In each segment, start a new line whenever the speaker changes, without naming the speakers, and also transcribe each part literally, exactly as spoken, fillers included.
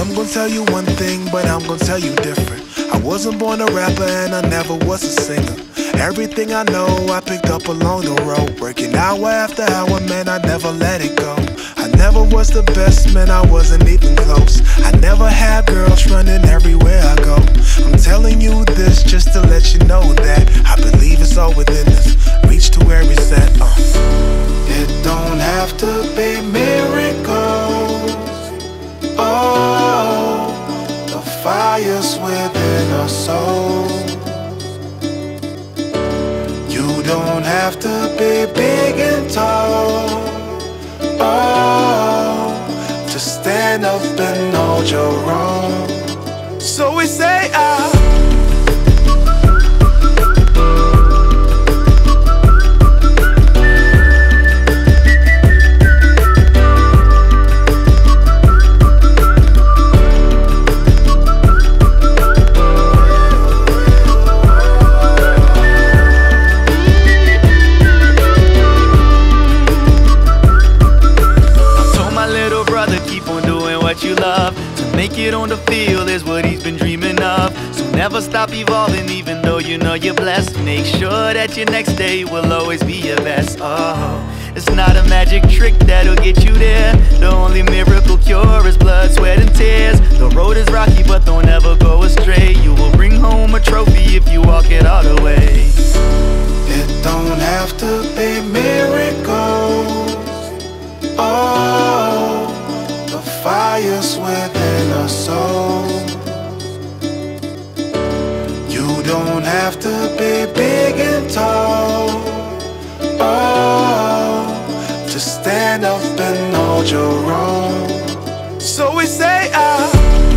I'm gonna tell you one thing, but I'm gonna tell you different. I wasn't born a rapper and I never was a singer. Everything I know I picked up along the road, working hour after hour, man, I never let it go. I never was the best, man, I wasn't even close. I never had girls running everywhere I go. I'm telling you this just to let you know that I believe it's all within us. Reach to where it's at. uh. It don't have to be miracles. Oh, the fire's within our souls. You don't have to be big and tall. Oh, to stand up and hold your own. So we say ah.
You love to make it on the field is what he's been dreaming of. So never stop evolving, even though you know you're blessed. Make sure that your next day will always be your best. Oh, it's not a magic trick that'll get you there. The only miracle cure is blood, sweat, and tears. The road is rocky, but don't ever go astray. You will bring home a trophy if you walk it all the way.
It don't have to be miracles. Oh, fire's within our souls. You don't have to be big and tall. Oh, to stand up and hold your own. So we say ah.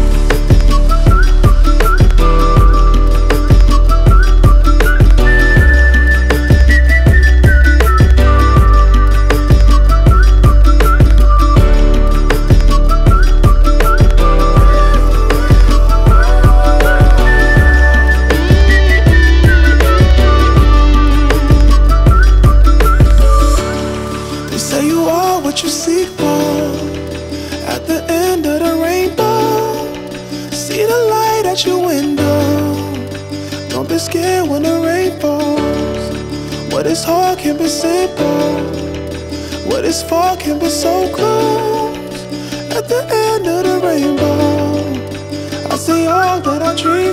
Say you are what you seek for. At the end of the rainbow, see the light at your window. Don't be scared when the rain falls. What is hard can be simple. What is far can be so close. At the end of the rainbow, I see all that I dream